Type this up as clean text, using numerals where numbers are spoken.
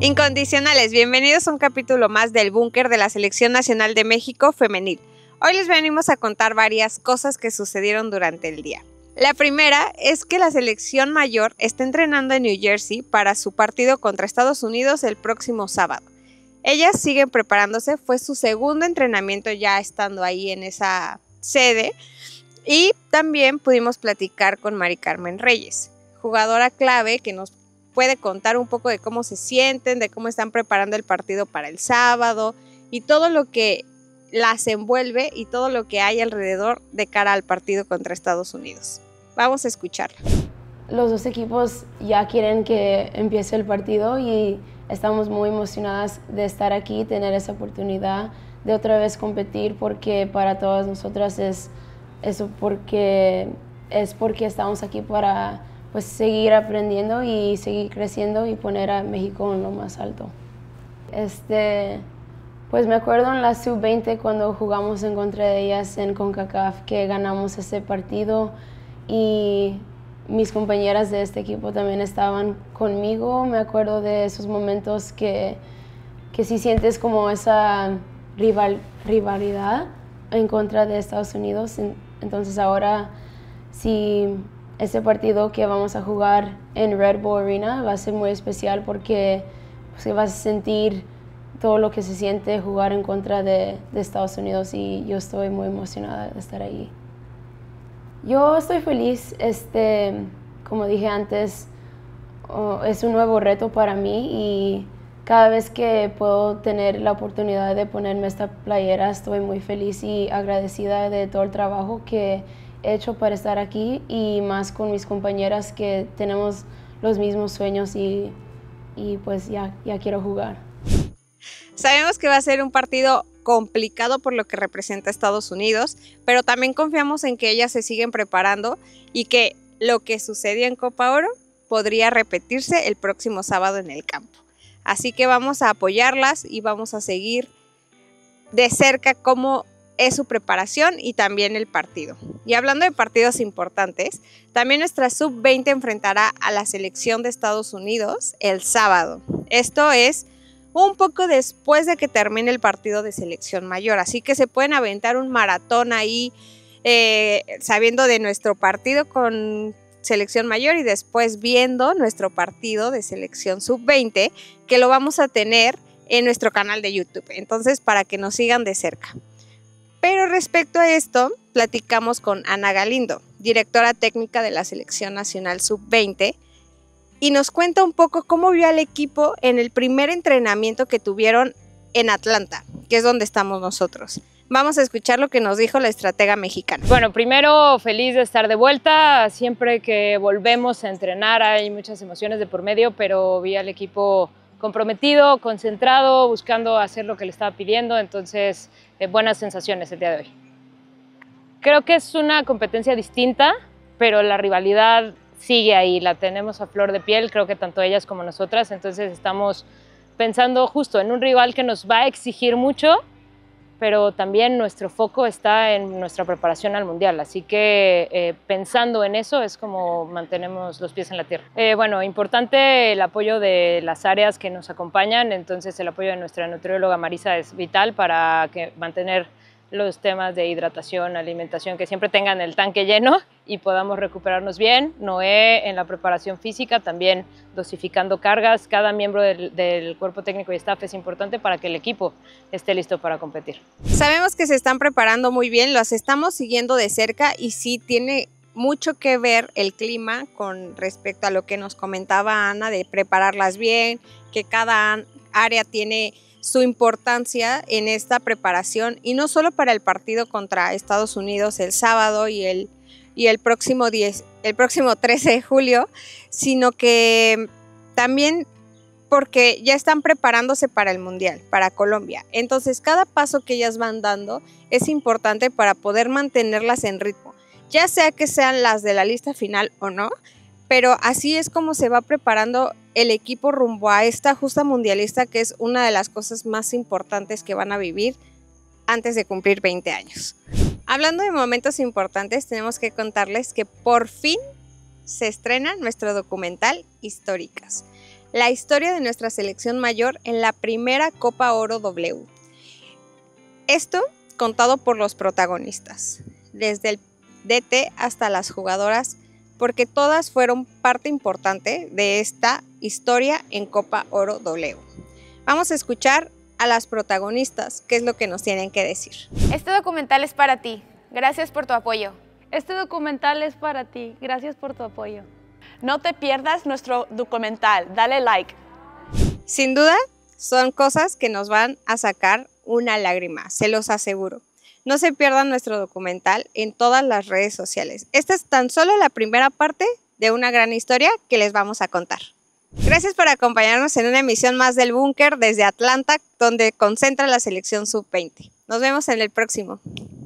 Incondicionales, bienvenidos a un capítulo más del búnker de la Selección Nacional de México Femenil. Hoy les venimos a contar varias cosas que sucedieron durante el día. La primera es que la selección mayor está entrenando en New Jersey para su partido contra Estados Unidos el próximo sábado. Ellas siguen preparándose, fue su segundo entrenamiento ya estando ahí en esa sede, y también pudimos platicar con Mari Carmen Reyes, jugadora clave que nos puede contar un poco de cómo se sienten, de cómo están preparando el partido para el sábado y todo lo que las envuelve y todo lo que hay alrededor de cara al partido contra Estados Unidos. Vamos a escucharla. Los dos equipos ya quieren que empiece el partido y estamos muy emocionadas de estar aquí, tener esa oportunidad de otra vez competir, porque para todas nosotras es eso, porque estamos aquí para seguir aprendiendo y seguir creciendo y poner a México en lo más alto. Pues me acuerdo en la Sub-20 cuando jugamos en contra de ellas en CONCACAF, que ganamos ese partido y mis compañeras de este equipo también estaban conmigo. Me acuerdo de esos momentos que sí sientes como esa rivalidad en contra de Estados Unidos. Entonces ahora sí, ese partido que vamos a jugar en Red Bull Arena va a ser muy especial porque vas a sentir todo lo que se siente jugar en contra de Estados Unidos, y yo estoy muy emocionada de estar ahí. Yo estoy feliz, como dije antes, es un nuevo reto para mí y cada vez que puedo tener la oportunidad de ponerme esta playera estoy muy feliz y agradecida de todo el trabajo que he hecho para estar aquí, y más con mis compañeras que tenemos los mismos sueños y pues ya quiero jugar. Sabemos que va a ser un partido complicado por lo que representa Estados Unidos, pero también confiamos en que ellas se siguen preparando y que lo que sucedió en Copa Oro podría repetirse el próximo sábado en el campo. Así que vamos a apoyarlas y vamos a seguir de cerca cómo es su preparación y también el partido. Y hablando de partidos importantes, también nuestra Sub-20 enfrentará a la selección de Estados Unidos el sábado. Esto es un poco después de que termine el partido de selección mayor, así que se pueden aventar un maratón ahí sabiendo de nuestro partido con selección mayor y después viendo nuestro partido de selección Sub-20, que lo vamos a tener en nuestro canal de YouTube, entonces para que nos sigan de cerca. Pero respecto a esto, platicamos con Ana Galindo, directora técnica de la Selección Nacional Sub-20, y nos cuenta un poco cómo vio al equipo en el primer entrenamiento que tuvieron en Atlanta, que es donde estamos nosotros. Vamos a escuchar lo que nos dijo la estratega mexicana. Bueno, primero feliz de estar de vuelta. Siempre que volvemos a entrenar hay muchas emociones de por medio, pero vi al equipo comprometido, concentrado, buscando hacer lo que le estaba pidiendo, entonces buenas sensaciones el día de hoy. Creo que es una competencia distinta, pero la rivalidad sigue ahí, la tenemos a flor de piel, creo que tanto ellas como nosotras, entonces estamos pensando justo en un rival que nos va a exigir mucho, pero también nuestro foco está en nuestra preparación al Mundial, así que pensando en eso es como mantenemos los pies en la tierra. Bueno, importante el apoyo de las áreas que nos acompañan, entonces el apoyo de nuestra nutrióloga Marisa es vital para mantener los temas de hidratación, alimentación, que siempre tengan el tanque lleno y podamos recuperarnos bien. Noé en la preparación física, también dosificando cargas. Cada miembro del cuerpo técnico y staff es importante para que el equipo esté listo para competir. Sabemos que se están preparando muy bien, las estamos siguiendo de cerca y sí tiene mucho que ver el clima con respecto a lo que nos comentaba Ana de prepararlas bien, que cada área tiene su importancia en esta preparación, y no solo para el partido contra Estados Unidos el sábado y el próximo 13 de julio, sino que también porque ya están preparándose para el Mundial, para Colombia. Entonces cada paso que ellas van dando es importante para poder mantenerlas en ritmo, ya sea que sean las de la lista final o no, pero así es como se va preparando el equipo rumbo a esta justa mundialista, que es una de las cosas más importantes que van a vivir antes de cumplir 20 años. Hablando de momentos importantes, tenemos que contarles que por fin se estrena nuestro documental Históricas. la historia de nuestra selección mayor en la primera Copa Oro W. Esto contado por los protagonistas, desde el DT hasta las jugadoras, porque todas fueron parte importante de esta historia en Copa Oro W. Vamos a escuchar a las protagonistas, qué es lo que nos tienen que decir. Este documental es para ti. Gracias por tu apoyo. Este documental es para ti. Gracias por tu apoyo. No te pierdas nuestro documental. Dale like. Sin duda, son cosas que nos van a sacar una lágrima, se los aseguro. No se pierdan nuestro documental en todas las redes sociales. Esta es tan solo la primera parte de una gran historia que les vamos a contar. Gracias por acompañarnos en una emisión más del Búnker desde Atlanta, donde concentra la selección sub-20. Nos vemos en el próximo.